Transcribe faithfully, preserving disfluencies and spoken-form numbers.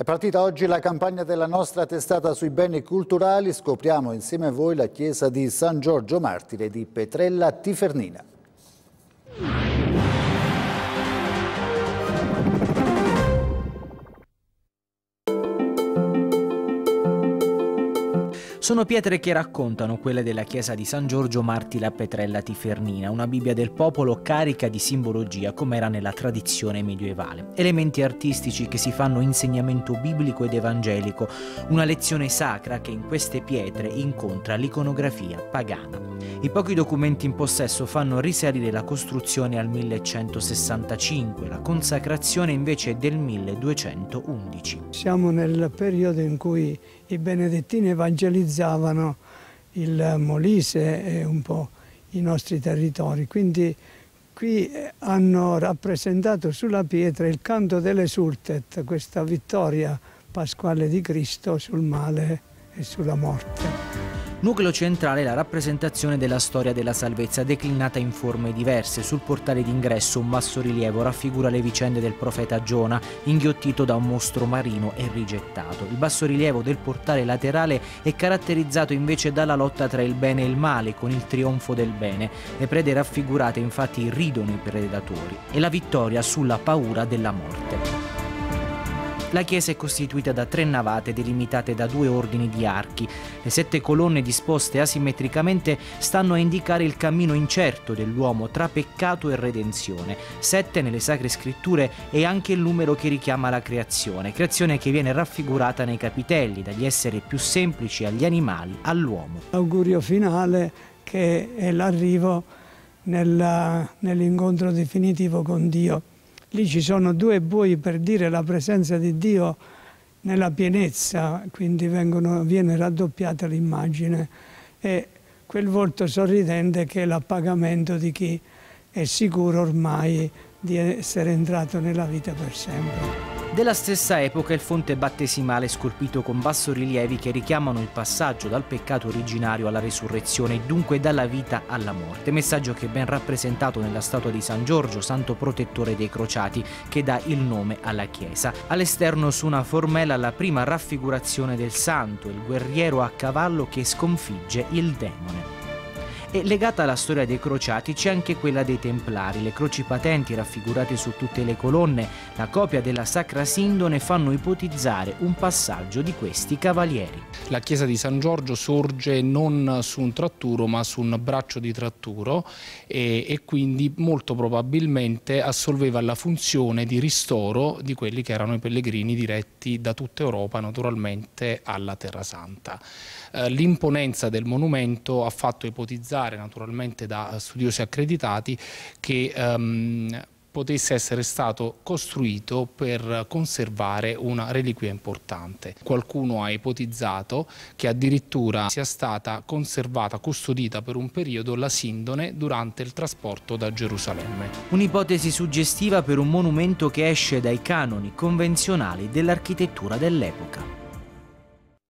partita oggi la campagna della nostra testata sui beni culturali. Scopriamo insieme a voi la chiesa di San Giorgio Martire di Petrella Tifernina. Sono pietre che raccontano quelle della chiesa di San Giorgio Martire a Petrella Tifernina, una Bibbia del popolo carica di simbologia come era nella tradizione medievale. Elementi artistici che si fanno insegnamento biblico ed evangelico, una lezione sacra che in queste pietre incontra l'iconografia pagana. I pochi documenti in possesso fanno risalire la costruzione al millecentosessantacinque, la consacrazione invece è del milleduecentoundici. Siamo nel periodo in cui i benedettini evangelizzavano il Molise e un po' i nostri territori, quindi qui hanno rappresentato sulla pietra il canto dell'Esultet, questa vittoria pasquale di Cristo sul male e sulla morte. Nucleo centrale è la rappresentazione della storia della salvezza declinata in forme diverse. Sul portale d'ingresso un bassorilievo raffigura le vicende del profeta Giona, inghiottito da un mostro marino e rigettato. Il bassorilievo del portale laterale è caratterizzato invece dalla lotta tra il bene e il male, con il trionfo del bene. Le prede raffigurate infatti ridono i predatori e la vittoria sulla paura della morte. La chiesa è costituita da tre navate delimitate da due ordini di archi. Le sette colonne disposte asimmetricamente stanno a indicare il cammino incerto dell'uomo tra peccato e redenzione. Sette nelle Sacre Scritture è anche il numero che richiama la creazione, creazione che viene raffigurata nei capitelli, dagli esseri più semplici agli animali all'uomo. L'augurio finale che è l'arrivo nell'incontro definitivo con Dio. Lì ci sono due buoi per dire la presenza di Dio nella pienezza, quindi vengono, viene raddoppiata l'immagine, e quel volto sorridente che è l'appagamento di chi è sicuro ormai di essere entrato nella vita per sempre. Della stessa epoca il fonte battesimale scolpito con bassorilievi che richiamano il passaggio dal peccato originario alla resurrezione e dunque dalla vita alla morte, messaggio che è ben rappresentato nella statua di San Giorgio, santo protettore dei crociati, che dà il nome alla chiesa. All'esterno su una formella la prima raffigurazione del santo, il guerriero a cavallo che sconfigge il demone. E legata alla storia dei crociati c'è anche quella dei Templari. Le croci patenti raffigurate su tutte le colonne, la copia della Sacra Sindone, fanno ipotizzare un passaggio di questi cavalieri. La chiesa di San Giorgio sorge non su un tratturo ma su un braccio di tratturo e, e quindi molto probabilmente assolveva la funzione di ristoro di quelli che erano i pellegrini diretti da tutta Europa naturalmente alla Terra Santa. Eh, l'imponenza del monumento ha fatto ipotizzare naturalmente da studiosi accreditati che ehm, potesse essere stato costruito per conservare una reliquia importante. Qualcuno ha ipotizzato che addirittura sia stata conservata, custodita per un periodo la Sindone durante il trasporto da Gerusalemme. Un'ipotesi suggestiva per un monumento che esce dai canoni convenzionali dell'architettura dell'epoca.